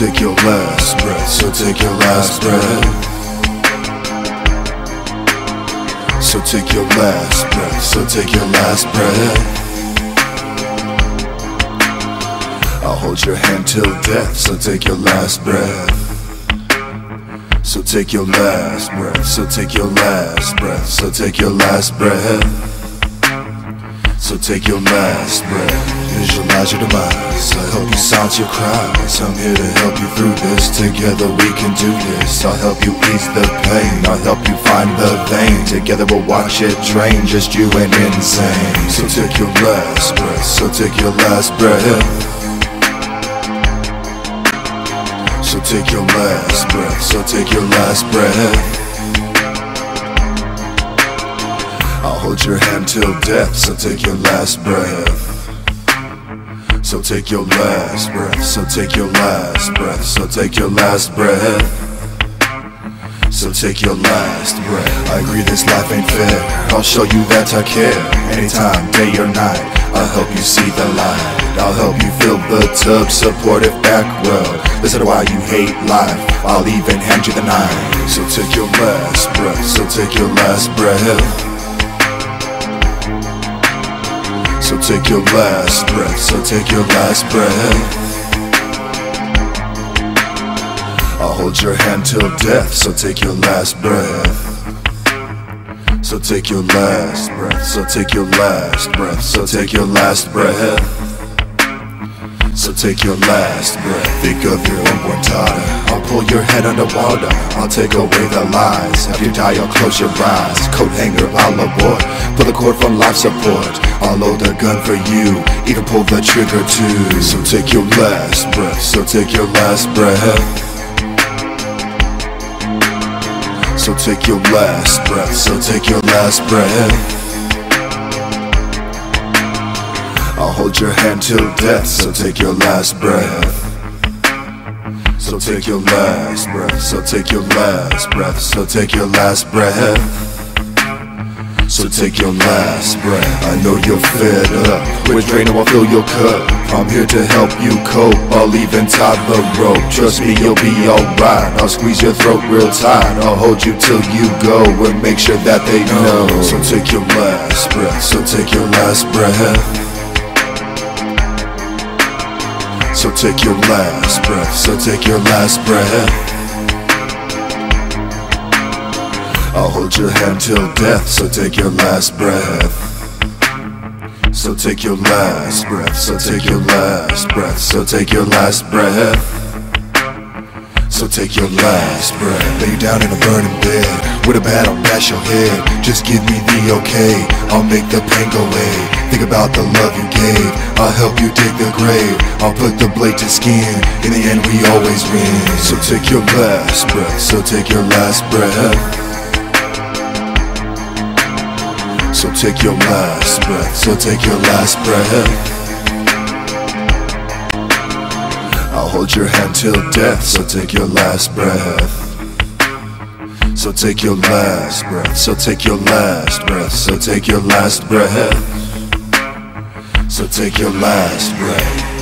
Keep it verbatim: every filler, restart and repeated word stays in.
take your last breath, so take your last breath. So take your last breath, so take your last breath. I'll hold your hand till death, so take your last breath. So take your last breath, so take your last breath, so take your last breath. So take your last breath, visualize your demise. I'll help you silence your cries, I'm here to help you through this. Together we can do this, I'll help you ease the pain, I'll help you find the vein. Together we'll watch it drain, just you and insane. So take your last breath, so take your last breath. So take your last breath, so take your last breath. I'll hold your hand till death, so take your last breath. So take your last breath, so take your last breath, so take your last breath. So take your last breath. I agree this life ain't fair, I'll show you that I care. Anytime, day or night, I'll help you see the light. I'll help you fill the tub, supportive back well. Listen to why you hate life, I'll even hand you the knife. So take your last breath, so take your last breath. So take your last breath, so take your last breath. I'll hold your hand till death, so take your last breath. So take your last breath, so take your last breath, so take your last breath. So take your last breath. Think of your unborn daughter, I'll pull your head underwater, I'll take away the lies. After you die, I'll close your eyes. Coat hanger, I'll abort, pull the cord from life support. I'll load a gun for you, even pull the trigger too. So take your last breath, so take your last breath. So take your last breath, so take your last breath. I'll hold your hand till death, so take your last breath. So take your last breath, so take your last breath, so take your last breath. So take your last breath. I know you're fed up with draining, I'll fill your cup. I'm here to help you cope, I'll even tie the rope. Trust me, you'll be alright, I'll squeeze your throat real tight. I'll hold you till you go and make sure that they know. So take your last breath, so take your last breath. So take your last breath, so take your last breath. I'll hold your hand till death, so take your last breath. So take your last breath, so take your last breath, so take your last breath. So take your last breath. Lay you down in a burning bed, with a bat I'll bash your head. Just give me the okay, I'll make the pain go away. Think about the love you gave, I'll help you dig the grave. I'll put the blade to skin, in the end we always win. So take your last breath, so take your last breath. So take your last breath, so take your last breath. I'll hold your hand till death, so take your last breath. So take your last breath, so take your last breath, so take your last breath. So take your last breath.